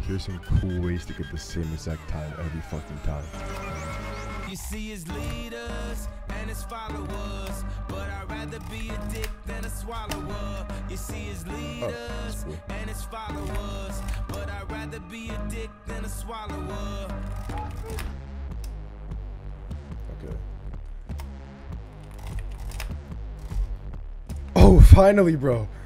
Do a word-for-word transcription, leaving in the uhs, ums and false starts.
there's some cool ways to get the same exact time every fucking time. You see his leaders and his followers, but I'd rather be a dick than a swallower. You see his leaders oh, cool. and his followers, but I'd rather be a dick than a swallower. Okay. Oh, finally, bro.